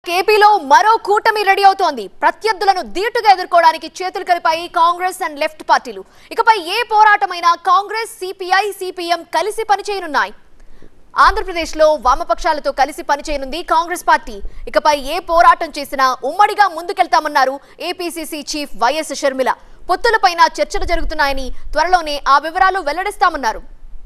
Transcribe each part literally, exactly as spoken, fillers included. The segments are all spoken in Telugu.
ఏపీలో మరో కూటమి రెడీ అవుతోంది. ప్రత్యర్థులను ధీటుగా ఎదుర్కోవడానికి చేతులు కలిపాయి కాంగ్రెస్ అండ్ లెఫ్ట్ పార్టీలు. ఇకపై ఏ పోరాటమైనా కాంగ్రెస్, సిపిఐ, సిపిఎం కలిసి పనిచేయనున్నాయి. ఆంధ్రప్రదేశ్లో వామపక్షాలతో కలిసి పనిచేయనుంది కాంగ్రెస్ పార్టీ. ఇకపై ఏ పోరాటం చేసినా ఉమ్మడిగా ముందుకెళ్తామన్నారు ఏపీసీసీ చీఫ్ వైఎస్ షర్మిల. పొత్తులపైన చర్చలు జరుగుతున్నాయని, త్వరలోనే ఆ వివరాలు వెల్లడిస్తామన్నారు.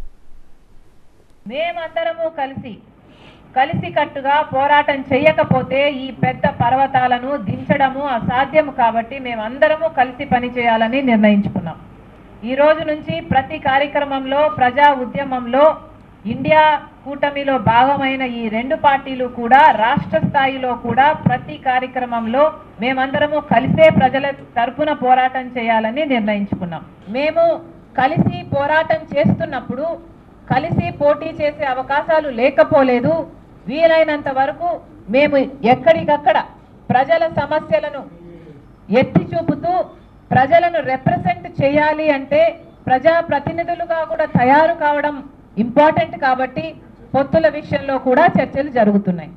మేమందరము కలిసి కలిసికట్టుగా పోరాటం చేయకపోతే ఈ పెద్ద పర్వతాలను దించడము అసాధ్యం. కాబట్టి మేమందరము కలిసి పనిచేయాలని నిర్ణయించుకున్నాం. ఈ రోజు నుంచి ప్రతి కార్యక్రమంలో, ప్రజా ఉద్యమంలో ఇండియా కూటమిలో భాగమైన ఈ రెండు పార్టీలు కూడా రాష్ట్ర స్థాయిలో కూడా ప్రతి కార్యక్రమంలో మేమందరము కలిసే ప్రజల తరపున పోరాటం చేయాలని నిర్ణయించుకున్నాం. మేము కలిసి పోరాటం చేస్తున్నప్పుడు కలిసి పోటీ చేసే అవకాశాలు లేకపోలేదు. వీలైనంత వరకు మేము ఎక్కడికక్కడ ప్రజల సమస్యలను ఎత్తి చూపుతూ ప్రజలను రిప్రజెంట్ చేయాలి అంటే ప్రజా ప్రతినిధులుగా కూడా తయారు కావడం ఇంపార్టెంట్. కాబట్టి పొత్తుల విషయంలో కూడా చర్చలు జరుగుతున్నాయి.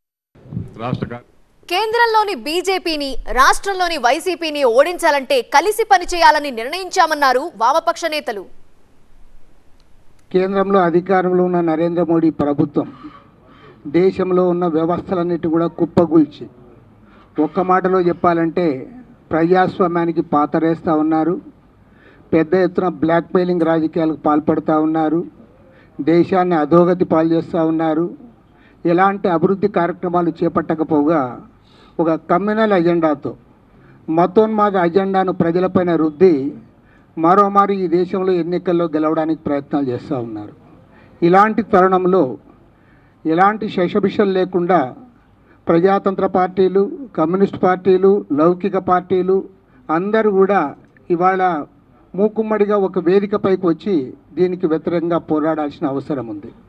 కేంద్రంలోని బీజేపీని, రాష్ట్రంలోని వైసీపీని ఓడించాలంటే కలిసి పనిచేయాలని నిర్ణయించామన్నారు వామపక్ష నేతలు. కేంద్రంలో అధికారంలో ఉన్న నరేంద్ర మోడీ ప్రభుత్వం దేశంలో ఉన్న వ్యవస్థలన్నిటి కూడా కుప్పగూల్చి, ఒక్క మాటలో చెప్పాలంటే ప్రజాస్వామ్యానికి పాతరేస్తూ ఉన్నారు. పెద్ద ఎత్తున బ్లాక్మెయిలింగ్ రాజకీయాలకు పాల్పడుతూ ఉన్నారు. దేశాన్ని అధోగతి పాలు చేస్తూ ఉన్నారు. ఎలాంటి అభివృద్ధి కార్యక్రమాలు చేపట్టకపోగా ఒక కమ్యూనల్ అజెండాతో, మతోన్మాద అజెండాను ప్రజలపైన రుద్ది మరోమారు ఈ దేశంలో ఎన్నికల్లో గెలవడానికి ప్రయత్నాలు చేస్తూ ఉన్నారు. ఇలాంటి తరుణంలో ఎలాంటి శషభిషలు లేకుండా ప్రజాతంత్ర పార్టీలు, కమ్యూనిస్ట్ పార్టీలు, లౌకిక పార్టీలు అందరూ కూడా ఇవాళ మూకుమ్మడిగా ఒక వేదికపైకి వచ్చి దీనికి వ్యతిరేకంగా పోరాడాల్సిన అవసరం ఉంది.